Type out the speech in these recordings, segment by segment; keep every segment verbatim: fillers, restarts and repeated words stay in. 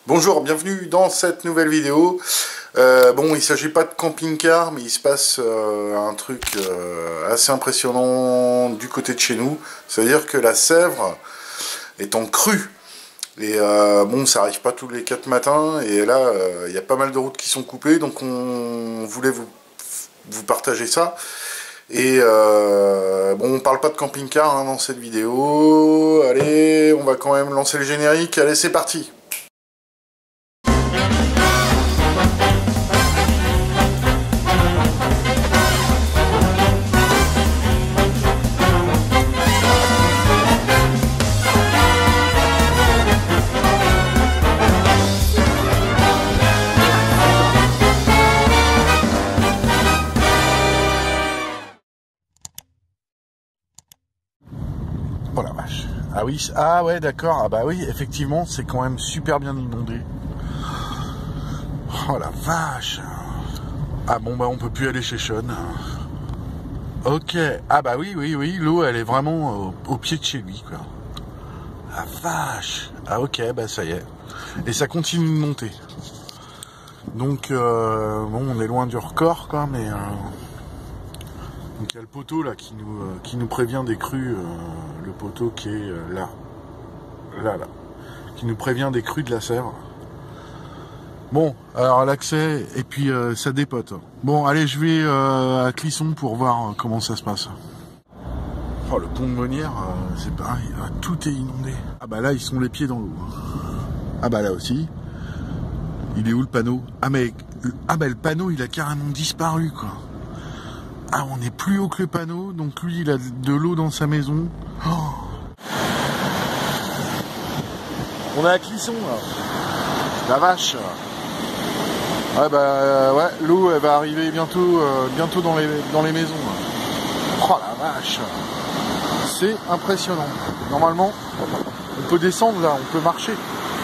Bonjour, bienvenue dans cette nouvelle vidéo. Euh, bon, il ne s'agit pas de camping-car, mais il se passe euh, un truc euh, assez impressionnant du côté de chez nous. C'est-à-dire que la Sèvre est en crue. Et euh, bon, ça n'arrive pas tous les quatre matins. Et là, euh, il y a pas mal de routes qui sont coupées. Donc on voulait vous, vous partager ça. Et euh, bon, on parle pas de camping-car hein, dans cette vidéo. Allez, on va quand même lancer le générique. Allez, c'est parti. Oh la vache. Ah oui, ah ouais d'accord, ah bah oui, effectivement, c'est quand même super bien inondé. Oh la vache. Ah bon bah on peut plus aller chez Sean. Ok, ah bah oui, oui, oui, l'eau elle est vraiment au, au pied de chez lui quoi. La vache. Ah ok, bah ça y est. Et ça continue de monter. Donc euh, bon, on est loin du record quoi, mais... Euh... Donc il y a le poteau là qui nous, euh, qui nous prévient des crues, euh, le poteau qui est euh, là, là, là, qui nous prévient des crues de la Sèvre. Bon, alors l'accès, et puis euh, ça dépote. Bon, allez, je vais euh, à Clisson pour voir euh, comment ça se passe. Oh, le pont de Monnières, euh, c'est pareil, euh, tout est inondé. Ah bah là, ils sont les pieds dans l'eau. Ah bah là aussi. Il est où le panneau? Ah mais, ah bah le panneau, il a carrément disparu quoi. Ah, on est plus haut que le panneau, donc lui, il a de l'eau dans sa maison. Oh. On est à Clisson, là. La vache. Ouais, bah, euh, ouais, l'eau, elle va arriver bientôt, euh, bientôt dans les, dans les maisons. Là. Oh, la vache. C'est impressionnant. Normalement, on peut descendre, là, on peut marcher.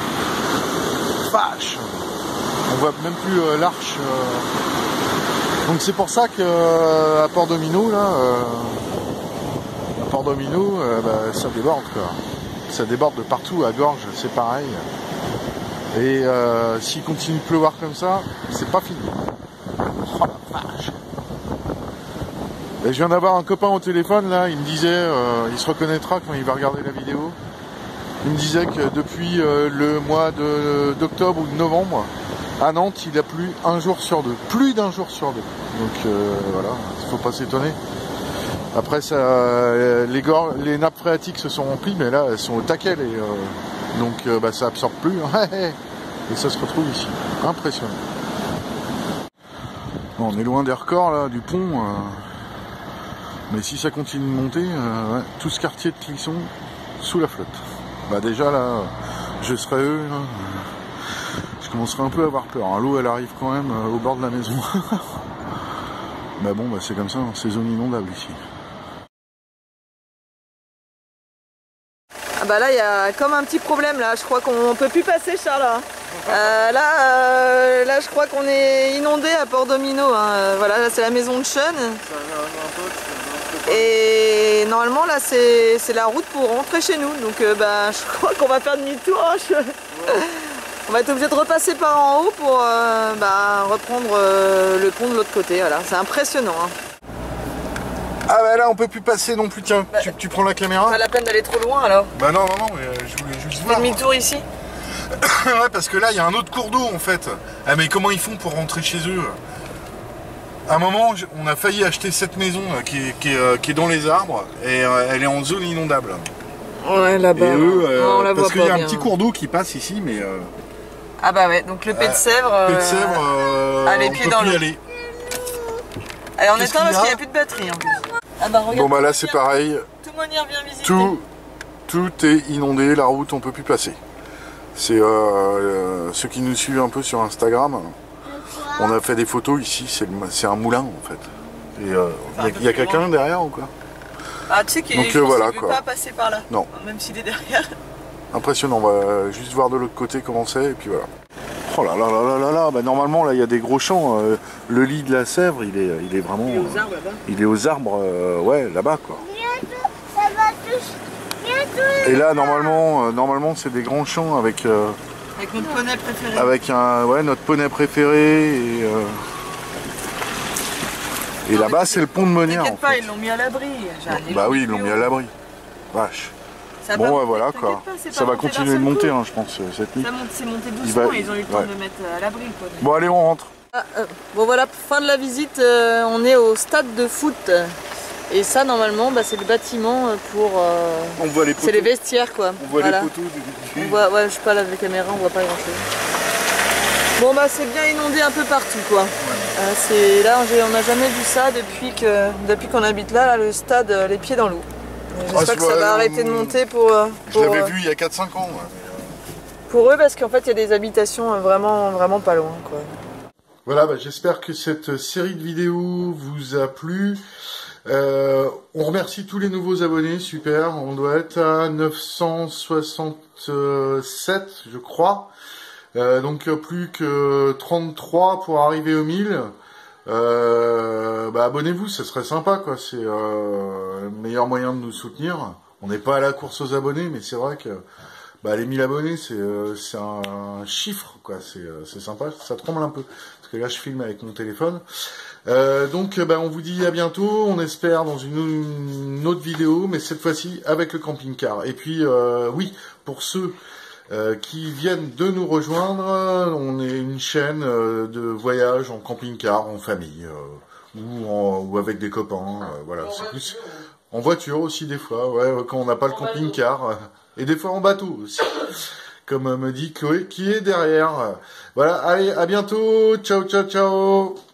Vache. On voit même plus euh, l'arche... Euh... Donc c'est pour ça que euh, à Port-Domino là, euh, à Port-Domino, euh, bah, ça déborde quoi. Ça déborde de partout, à Gorge, c'est pareil. Et euh, s'il continue de pleuvoir comme ça, c'est pas fini. Oh la vache. Et je viens d'avoir un copain au téléphone là, il me disait, euh, il se reconnaîtra quand il va regarder la vidéo. Il me disait que depuis euh, le mois de d'octobre ou de novembre, à Nantes, il a plu un jour sur deux. Plus d'un jour sur deux. Donc euh, voilà, il faut pas s'étonner. Après, ça, euh, les, gor les nappes phréatiques se sont remplies, mais là, elles sont au taquet. Les, euh, donc euh, bah, ça absorbe plus. Et ça se retrouve ici. Impressionnant. Bon, on est loin des records là, du pont. Euh, mais si ça continue de monter, euh, ouais, tout ce quartier de Clisson sous la flotte. Bah déjà là, je serais eux. Là, je commencerai un peu à avoir peur. Hein. L'eau, elle arrive quand même euh, au bord de la maison. Mais bon, bah, c'est comme ça, hein. C'est zone inondable ici. Ah bah là, il y a comme un petit problème là. Je crois qu'on peut plus passer, Charles. Euh, là, euh, là, je crois qu'on est inondé à Port-Domino. Hein. Voilà, là, c'est la maison de Sean. Et normalement, là, c'est la route pour rentrer chez nous. Donc, euh, bah, je crois qu'on va faire demi-tour. Hein. Je... Ouais. On va être obligé de repasser par en haut pour euh, bah, reprendre euh, le pont de l'autre côté. Voilà. C'est impressionnant. Hein. Ah bah là on peut plus passer non plus, tiens, bah, tu, tu prends la caméra. Pas la peine d'aller trop loin alors. Bah non, non, non, mais je voulais juste voir. Demi-tour ici. Ouais, parce que là il y a un autre cours d'eau en fait. Ah mais comment ils font pour rentrer chez eux? À un moment, on a failli acheter cette maison là, qui, est, qui, est, euh, qui est dans les arbres et euh, elle est en zone inondable. Ouais, là-bas. Et eux, euh, non, on la parce qu'il y a bien. un petit cours d'eau qui passe ici, mais... Euh, ah bah ouais, donc le P de Sèvres... Euh, P de Sèvres, euh, ah, les pieds dans l'eau. Aller. Allez, on éteint parce qu'il n'y a plus de batterie en plus. Ah bah, regarde, bon bah là c'est pareil, tout Monnières bien visité. Tout, tout est inondé, la route on peut plus passer. C'est euh, euh, ceux qui nous suivent un peu sur Instagram, on a fait des photos ici, c'est un moulin en fait. Et il euh, y a, a quelqu'un derrière ou quoi? Ah tu sais qu'il ne euh, voilà, veut pas passer par là. Non. Même s'il est derrière. Impressionnant, on va juste voir de l'autre côté comment c'est et puis voilà. Oh là là là là là là, bah normalement là il y a des gros champs, euh, le lit de la Sèvre il est, il est vraiment... Il est aux arbres là-bas. Il est aux arbres, euh, ouais là-bas quoi. Et là normalement, euh, normalement c'est des grands champs avec, euh, Avec notre poney préféré. Avec un, ouais, notre poney préféré. Et, euh... et là-bas, c'est le pont de Monière. T'inquiète pas, ils l'ont mis à l'abri. Bah oui, ils l'ont mis à l'abri. Vache. Bon, ouais, voilà quoi. Pas, ça va continuer de monter, hein, je pense, cette nuit. Ça monte, c'est monté doucement, ils, va... ils ont eu le temps ouais. de le mettre à l'abri. Bon, allez, on rentre. Ah, euh, bon, voilà, fin de la visite, euh, on est au stade de foot. Et ça, normalement, bah, c'est le bâtiment pour. Euh... On voit les poteaux. C'est les vestiaires, quoi. On voit voilà. les poteaux. Du... On voit, ouais, je sais pas, là, avec la caméra, on voit pas grand chose. Bon, bah, c'est bien inondé un peu partout, quoi. Ouais. Euh, c'est là, on n'a jamais vu ça depuis que, depuis qu'on habite là, là, le stade, les pieds dans l'eau. J'espère ah, que ça va euh, arrêter de monter pour... pour je l'avais euh, vu il y a quatre cinq ans. Ouais. Pour eux, parce qu'en fait, il y a des habitations vraiment, vraiment pas loin, quoi. Voilà, bah, j'espère que cette série de vidéos vous a plu. Euh, on remercie tous les nouveaux abonnés, super. On doit être à neuf cent soixante-sept, je crois. Euh, donc plus que trente-trois pour arriver aux mille. Euh, bah abonnez-vous, ça serait sympa quoi, c'est euh, le meilleur moyen de nous soutenir. On n'est pas à la course aux abonnés, mais c'est vrai que bah, les mille abonnés c'est euh, c'est un, un chiffre quoi, c'est euh, c'est sympa, ça tremble un peu parce que là je filme avec mon téléphone. Euh, donc bah, on vous dit à bientôt, on espère dans une, une autre vidéo, mais cette fois-ci avec le camping-car. Et puis euh, oui, pour ceux Euh, qui viennent de nous rejoindre, on est une chaîne euh, de voyage en camping-car, en famille, euh, ou, en, ou avec des copains, euh, voilà, c'est plus en voiture aussi des fois, ouais, quand on n'a pas le camping-car, euh, et des fois en bateau aussi, comme me dit Chloé qui est derrière. Voilà, allez, à bientôt, ciao, ciao, ciao.